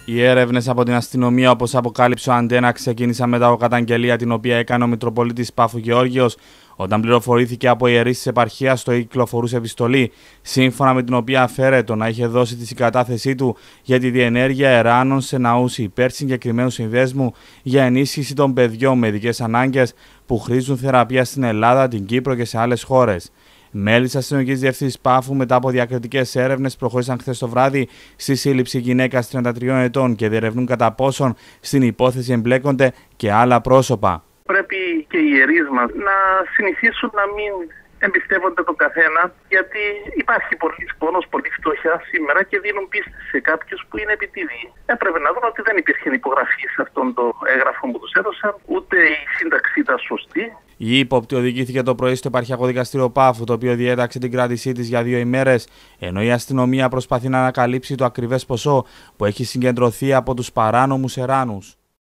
Οι έρευνες από την αστυνομία, όπως αποκάλυψε ο Αντένα, ξεκίνησαν μετά από καταγγελία την οποία έκανε ο Μητροπολίτης Πάφου Γεώργιος, όταν πληροφορήθηκε από ιερείς της επαρχίας στο κυκλοφορούσε επιστολή, σύμφωνα με την οποία αφαίρετο να είχε δώσει τη συγκατάθεσή του για τη διενέργεια εράνων σε ναούς υπέρ συγκεκριμένου συνδέσμου για ενίσχυση των παιδιών με ειδικές ανάγκες που χρήζουν θεραπεία στην Ελλάδα, την Κύπρο και σε άλλες χώρες. Μέλη της Αστυνομικής Διεύθυνσης Πάφου, μετά από διακριτικές έρευνες, προχώρησαν χθες το βράδυ στη σύλληψη γυναίκας 33 ετών και διερευνούν κατά πόσον στην υπόθεση εμπλέκονται και άλλα πρόσωπα. Πρέπει και οι ιερείς μας να συνηθίσουν να μην εμπιστεύονται τον καθένα, γιατί υπάρχει πολλής πόνος, πολλή φτώχεια σήμερα και δίνουν πίστη σε κάποιους που είναι επιτίδιοι. Έπρεπε να δουν ότι δεν υπήρχε υπογραφή σε αυτόν το έγγραφο που τους έδωσαν, ούτε η σύνταξη ήταν σωστή. Η ύποπτη οδηγήθηκε το πρωί στο Επαρχιακό Δικαστήριο Πάφου, το οποίο διέταξε την κράτησή της για 2 ημέρες, ενώ η αστυνομία προσπαθεί να ανακαλύψει το ακριβές ποσό που έχει συγκεντρωθεί από τους παράνομους εράνους.